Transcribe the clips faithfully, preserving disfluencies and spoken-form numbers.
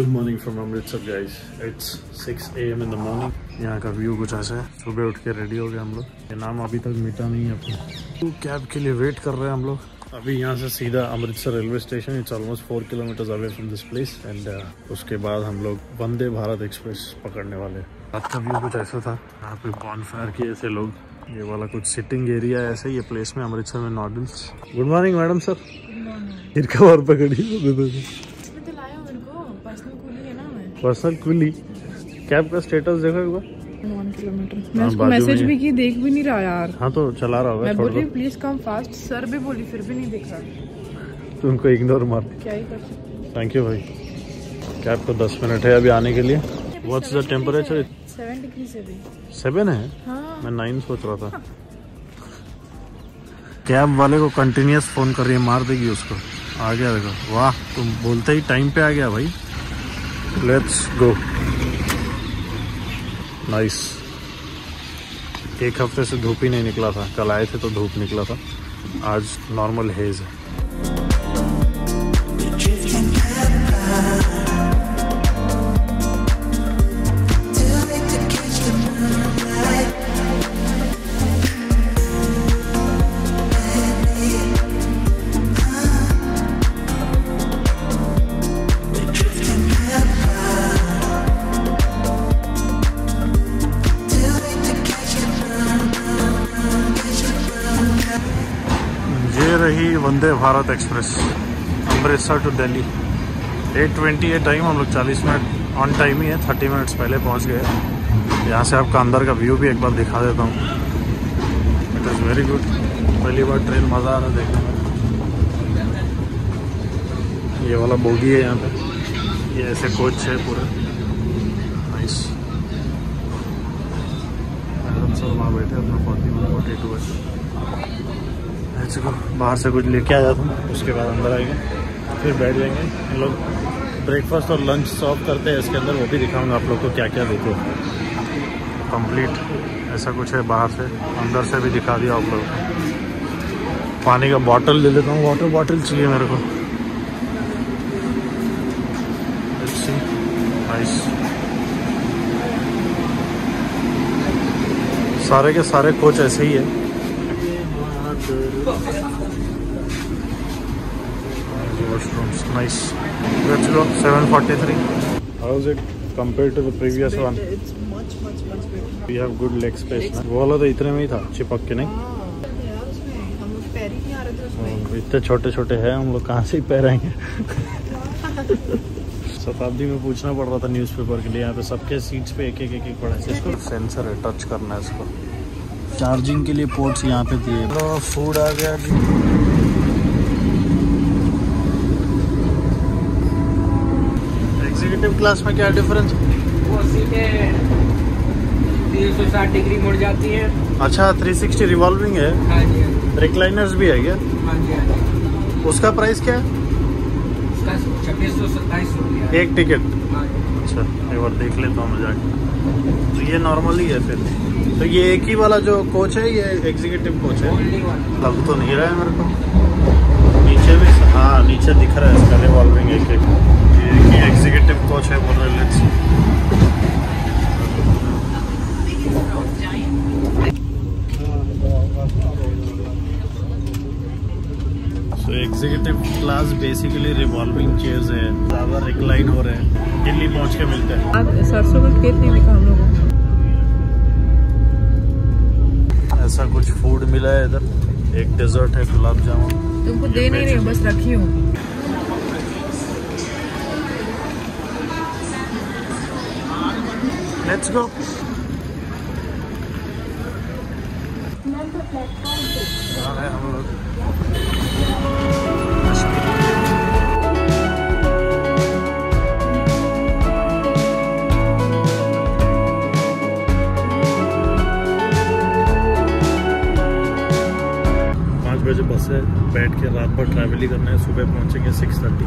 Good morning from Amritsar guys, it's six a m in the morning. यहाँ का view कुछ ऐसा है। सुबह उठ के रेडी हो गए हम लोग। ये नाम अभी तक मिटा नहीं है अपना। तो कैब के लिए वेट कर रहे हैं हम लोग। अभी यहाँ से सीधा Amritsar railway station, it's almost four kilometres away from this place and उसके बाद हम लोग वंदे भारत एक्सप्रेस पकड़ने वाले। रात का व्यू कुछ ऐसा था। यहाँ पे बॉनफायर किए ऐसे लोग। ये वाला कुछ सिटिंग एरिया है ऐसे ये प्लेस में अमृतसर में नॉर्डल्स। Good morning madam sir. इनका और पकड़ी पर्सनल कुली। कैब का स्टेटस देखो एक बार। वन किलोमीटर मैं उसको मैसेज भी की, देख भी नहीं रहा यार। हाँ तो चला रहा होगा। मैं बोली प्लीज कम फास्ट, सर भी बोली फिर भी नहीं देख रहा। तो उनको इग्नोर मार। क्या ही कर सकते। थैंक यू भाई। कैब को दस मिनट है अभी आने के लिए। What's the temperature? Seven degree से भी सेवन है। हाँ। मैं नाइन सोच रहा था। कैब वाले को कंटिन्यूस फोन कर रही है, मार देगी उसको। आ गया देखो। वाह, तुम बोलते ही टाइम पे आ गया भाई। Let's go. नाइस। एक हफ्ते से धूप ही नहीं निकला था। कल आए थे तो धूप निकला था। आज नॉर्मल हेज है। रही Vande Bharat express Amritsar to Delhi. Eight twenty है टाइम। हम लोग चालीस मिनट ऑन टाइम ही है। थर्टी मिनट्स पहले पहुंच गए। यहाँ से आपका अंदर का व्यू भी एक बार दिखा देता हूँ। It is very good. पहली बार ट्रेन मज़ा आ रहा है देखने में। ये वाला बोगी है यहाँ पे। ये ऐसे कोच है पूरा। नाइस। मैडम सर वहाँ बैठे अपना फोर्टी वन फोर्टी टू है। बाहर से कुछ लेके आ जाता हूँ, उसके बाद अंदर आएंगे, फिर बैठ जाएंगे। हम लोग ब्रेकफास्ट और लंच सर्व करते हैं इसके अंदर, वो भी दिखाऊंगा आप लोग को क्या क्या देते हैं। कंप्लीट ऐसा कुछ है। बाहर से अंदर से भी दिखा दिया आप लोग को। पानी का बॉटल ले लेता हूँ। वाटर बॉटल चाहिए मेरे को। नाइस। सारे के सारे कोच ऐसे ही है। Washrooms, nice. Let's go. seven forty-three. How is it compared to the previous one? It's much much much better. We have good leg space. ना? वो वाला तो इतने में ही था, चिपक के नहीं। यार उसमें हम लोग पैर ही नहीं आ रहे थे उसमें। इतने छोटे छोटे हैं हम लोग, कहाँ से ही पैर आएंगे। शताब्दी में पूछना पड़ रहा था न्यूज़पेपर के लिए। यहाँ पे सबके सीट्स पे एक एक एक एक पड़ा है। इसको सेंसर है, टच करना है इसको। चार्जिंग के लिए पोर्ट्स यहाँ पे दिए। तो फूड आ गया जी। एग्जीक्यूटिव क्लास में क्या डिफरेंस? वो सीटें तीन सौ साठ डिग्री मुड़ जाती हैं। अच्छा, थ्री सिक्सटी रिवॉल्विंग है। हाँ जी। रिक्लाइनर्स भी है क्या? हाँ जी हाँ जी। उसका प्राइस क्या है? उसका छब्बीस सौ सत्ताईस रुपया एक टिकट। हाँ। अच्छा, एक बार देख लेता हूँ मैं जाके। तो ये नॉर्मल ही है फिर। तो ये एक ही वाला जो कोच है ये एग्जीक्यूटिव कोच है। लग तो नहीं रहा है मेरे को। नीचे भी, हाँ नीचे दिख रहा है इसका रिवॉल्विंग एक एक। ये एग्जीक्यूटिव कोच है बोल रहे। Let's so executive class basically revolving chairs है। ज़्यादा रिक्लाइन हो रहे हैं। दिल्ली पहुंच के मिलते हैं। आज सरसों का खेत नहीं दिखा हम लोगों को। ऐसा कुछ फूड मिला है इधर। एक डेजर्ट है, गुलाब जामुन। तुमको दे नहीं रही हूँ, बस रखी हूँ। Let's go. हम लोग बजे बस है। बैठ के रात भर ट्रैवल ही करना है। सुबह पहुंचेंगे सिक्स थर्टी।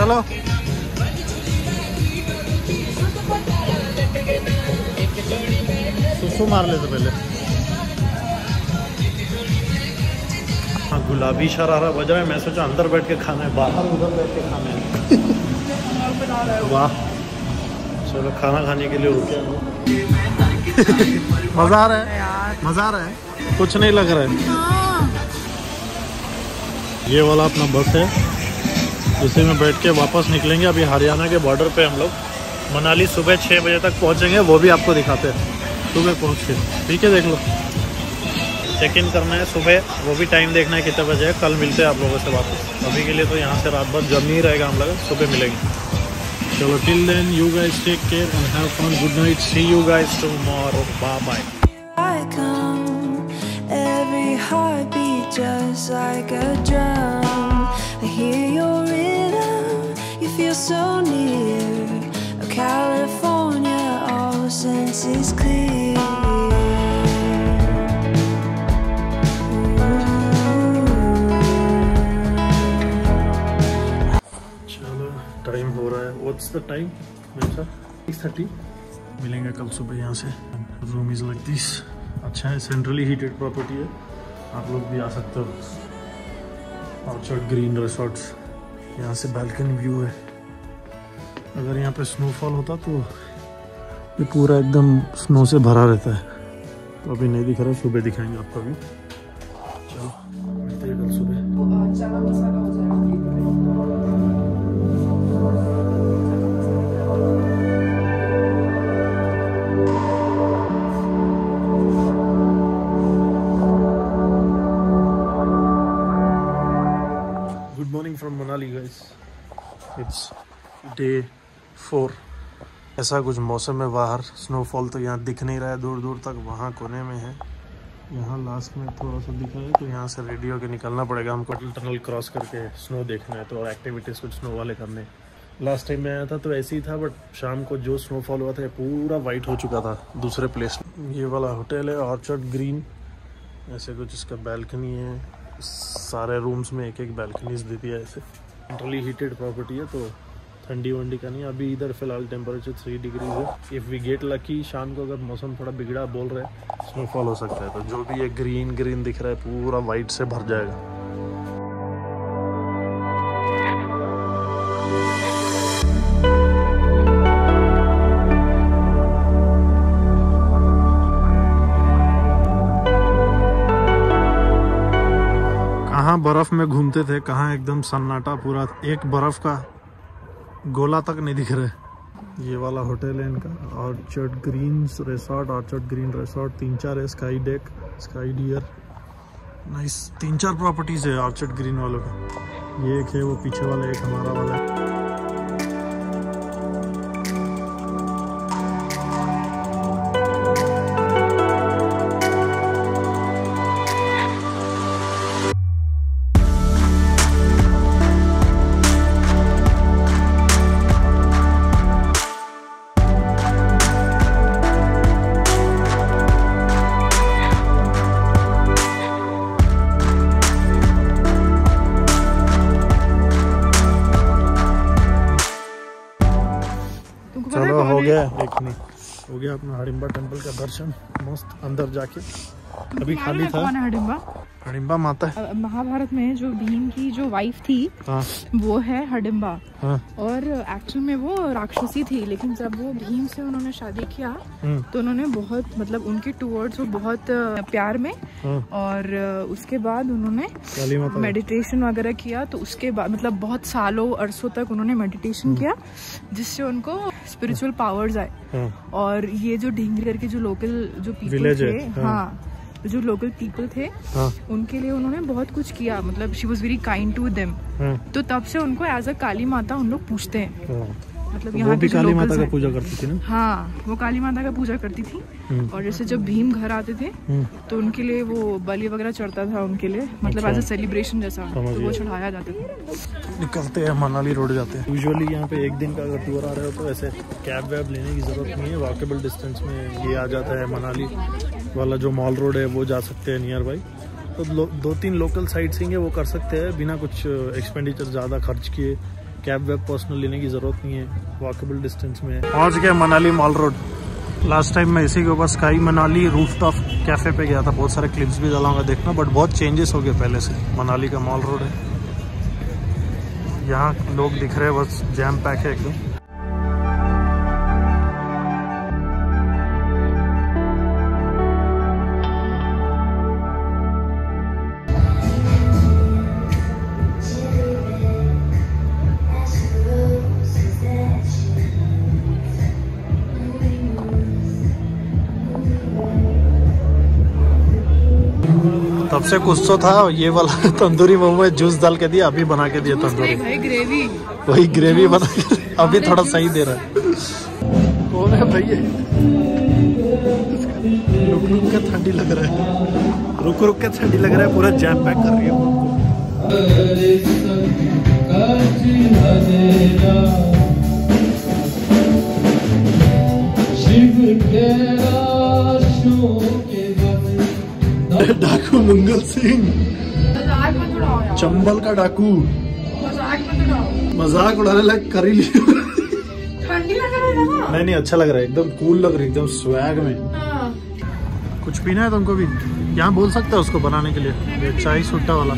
चलो सुसु मार लेते पहले। हाँ, गुलाबी शरारा बज रहा है। मैं सोचा अंदर बैठ के खाना है, बाहर उधर बैठ के खाना है। वाह, चलो खाना खाने के लिए रुके हैं। मजा आ रहा है, मजा आ रहा है, कुछ नहीं लग रहा है। ये वाला अपना बस है, इसी में बैठ के वापस निकलेंगे। अभी हरियाणा के बॉर्डर पे हम लोग मनाली सुबह छः बजे तक पहुंचेंगे, वो भी आपको दिखाते हैं सुबह पहुंच के। ठीक है, देख लो, चेक इन करना है सुबह, वो भी टाइम देखना है कितने बजे है। कल मिलते हैं आप लोगों से वापस। अभी के लिए तो यहाँ से रात भर जर्नी रहेगा हम लोग, सुबह मिलेंगे। चलो, till then you guys take care and have fun, good night, see you guys tomorrow, bye bye. Every heartbeat just like a drum. I hear your rhythm, you feel so near. California, all senses clear. चलो, time हो रहा है। What's the time? Six thirty. मिलेंगे कल सुबह यहाँ से। Room is like this. अच्छा है, सेंट्रली हीटेड प्रॉपर्टी है, आप लोग भी आ सकते हो। ऑर्चर्ड ग्रीन रिसोर्ट्स, यहाँ से बालकनी व्यू है। अगर यहाँ पे स्नोफॉल होता तो ये पूरा एकदम स्नो से भरा रहता है, तो अभी नहीं दिख रहा, सुबह दिखाएंगे आपको भी। चलो, मिलते हैं कल सुबह। From Manali guys, it's day four। ऐसा कुछ मौसम है बाहर। स्नोफॉल तो यहाँ दिख नहीं रहा है दूर दूर तक, वहाँ कोने में है। यहाँ लास्ट में थोड़ा सा दिख रहा है, तो यहाँ से रेडी होके निकलना पड़ेगा हमको। टनल क्रॉस करके स्नो देखना है, तो एक्टिविटीज़ कुछ स्नो वाले करने। लास्ट टाइम मैं आया था तो ऐसे ही था, बट शाम को जो स्नोफॉल हुआ था पूरा वाइट हो चुका था दूसरे प्लेस। ये वाला होटल है ऑर्चर्ड ग्रीन, ऐसे कुछ इसका बैल्कनी है। सारे रूम्स में एक एक बैल्कनीज देती है। ऐसे सेंट्रली हीटेड प्रॉपर्टी है, तो ठंडी वंडी का नहीं। अभी इधर फिलहाल टेम्परेचर थ्री डिग्री है। इफ़ वी गेट लकी, शाम को अगर मौसम थोड़ा बिगड़ा बोल रहे हैं, स्नोफॉल हो सकता है। तो जो भी ये ग्रीन ग्रीन दिख रहा है पूरा वाइट से भर जाएगा। कहाँ बर्फ में घूमते थे, कहाँ एकदम सन्नाटा पूरा, एक बर्फ का गोला तक नहीं दिख रहा। ये वाला होटल है इनका, orchard green resort. Orchard green resort तीन चार है, sky deck, sky dear, nice. तीन चार प्रॉपर्टीज है ऑर्चर्ड ग्रीन वालों का। ये एक है, वो पीछे वाला एक हमारा वाला है। चलो, हो गया एक नहीं हो गया अपना हडिम्बा टेम्पल का दर्शन मस्त अंदर जाके। अभी खाली था। कौन है हडिम्बा? हडिम्बा माता है। महाभारत में जो भीम की जो वाइफ थी, हाँ। वो है हडिम्बा, हाँ। और एक्चुअल में वो राक्षसी थी, लेकिन जब वो भीम से उन्होंने शादी किया तो उन्होंने बहुत मतलब उनके टूवर्ड्स वो बहुत प्यार में, हाँ। और उसके बाद उन्होंने मेडिटेशन वगैरह किया। तो उसके बाद मतलब बहुत सालों अरसों तक उन्होंने मेडिटेशन किया, जिससे उनको स्पिरिचुअल पावर्स आए। हाँ। और ये जो ढींगरी के जो लोकल जो पीपल थे, हाँ, हाँ जो लोकल पीपल थे, हाँ। उनके लिए उन्होंने बहुत कुछ किया, मतलब she was very kind to them. तो तब से उनको एज अ काली माता उन लोग पूछते हैं। हाँ। मतलब यहाँ भी काली माता का पूजा करती थी ना? हाँ, वो काली माता का पूजा करती थी। और जैसे जब भीम घर आते थे तो उनके लिए वो बलि वगैरह चढ़ता था उनके लिए, मतलब एज अ सेलिब्रेशन जैसा, तो वो चढ़ाया जाता था। निकलते हैं मनाली रोड जाते हैं। यूजुअली यहाँ पे एक दिन का अगर टूर आ रहे हो तो ऐसे कैब वैब लेने की जरूरत नहीं है, वॉकेबल डिस्टेंस में ये आ जाता है। मनाली वाला जो मॉल रोड है वो जा सकते हैं नियर बाई। तो दो तीन लोकल साइट सीइंग है वो कर सकते हैं बिना कुछ एक्सपेंडिचर ज़्यादा खर्च किए। कैब वेब पर्सनल लेने की जरूरत नहीं है, वॉकेबल डिस्टेंस में है। पहुंच गए Manali mall road. Last time मैं इसी के ऊपर स्काई मनाली रूफटॉप कैफे पे गया था, बहुत सारे क्लिप्स भी डालूंगा देखना, बट बहुत चेंजेस हो गए पहले से। मनाली का मॉल रोड है, यहाँ लोग दिख रहे हैं, बस जैम पैक है एकदम। तब से कुछ तो था, ये वाला तंदूरी मोमो जूस डाल के दिया, अभी बना के दिया तंदूरी, ग्रेवी वही ग्रेवी बना के अभी थोड़ा सही दे रहा है। कौन है भैया? रुक रुक के ठंडी लग रहा है, रुक रुक के ठंडी लग रहा है, पूरा जैम पैक कर रही है। डाकू मंगल सिंह, चंबल का डाकू, मजाक उड़ाने लग कर ही लिया। ठंडी लग रहा है ना? नहीं नहीं अच्छा लग रहा है, एकदम कूल लग रही है, एकदम स्वैग में। हाँ। कुछ पीना है तुमको भी? यहाँ बोल सकते हो उसको बनाने के लिए, चाय सुट्टा वाला।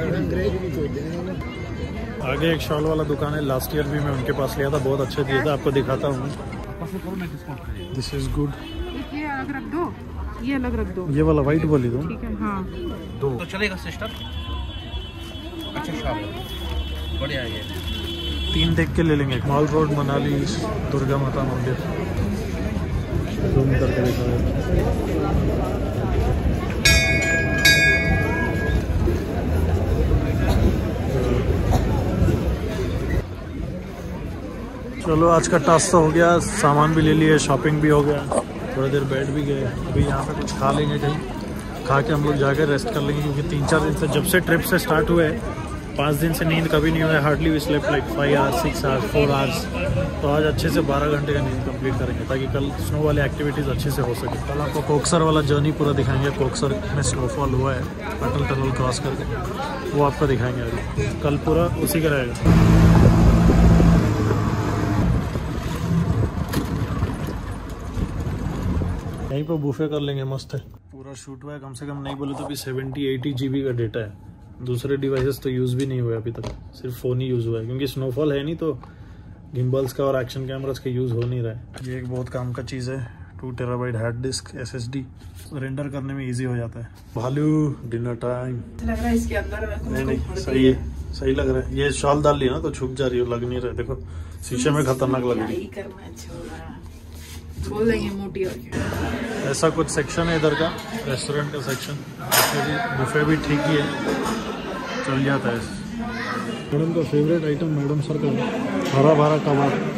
आगे एक शॉल वाला दुकान है, लास्ट ईयर भी मैं उनके पास लिया था, बहुत अच्छा दिया था, आपको दिखाता हूँ। This is good. ये अलग रख दो, ये अलग रख दो, ये वाला व्हाइट बोली दो। ठीक है। हाँ दो तो चलेगा सिस्टर। अच्छा शाबाश, बढ़िया है ये। तीन देख के ले लेंगे। मॉल रोड मनाली दुर्गा माता मंदिर, जूम करके दिखाओ। चलो आज का टास्क तो हो गया, सामान भी ले लिए, शॉपिंग भी हो गया, थोड़ी देर बैठ भी गए। अभी यहाँ पे कुछ खा लेंगे, कहीं खा के हम लोग जाकर रेस्ट कर लेंगे, क्योंकि तीन चार दिन से, जब से ट्रिप से स्टार्ट हुए पाँच दिन से नींद कभी नहीं हुआ। Hardly we slept like five hours six hours four hours. तो आज अच्छे से बारह घंटे का नींद कंप्लीट करेंगे, ताकि कल स्नो वाली एक्टिविटीज़ अच्छे से हो सके। कल आपको कोकसर वाला जर्नी पूरा दिखाएंगे, कोकसर में स्नोफॉल हुआ है अटल टनल क्रॉस करके, वो आपको दिखाएंगे अभी। कल पूरा उसी का रहेगा। यहीं पर बुफे कर लेंगे, मस्त है। पूरा शूट हुआ है, कम से कम नहीं बोले तो भी सेवेंटी एटी जीबी का डेटा है। दूसरे डिवाइसेस तो यूज़ भी नहीं हुए अभी तक, सिर्फ फ़ोन ही यूज़ हुआ है, क्योंकि स्नोफॉल है नहीं तो गिम्बल्स का और एक्शन कैमरास का यूज़ हो नहीं रहा है। ये एक बहुत काम का चीज़ है, two terabyte hard disk S S D, render करने में ईजी हो जाता है। भालू डिनर टाइम लग रहा है इसके अंदर। नहीं नहीं सही है, सही लग रहा है। ये शॉल डाल लिया ना तो छुप जा रही हो, लग नहीं रहा है। देखो शीशे में खतरनाक लग रही है, बोल देंगे मोटी हो गई। ऐसा कुछ सेक्शन है इधर का, रेस्टोरेंट का सेक्शन। बुफे भी ठीक ही है, चल जाता है। मैडम का फेवरेट आइटम, मैडम सर का हरा भरा कबाब।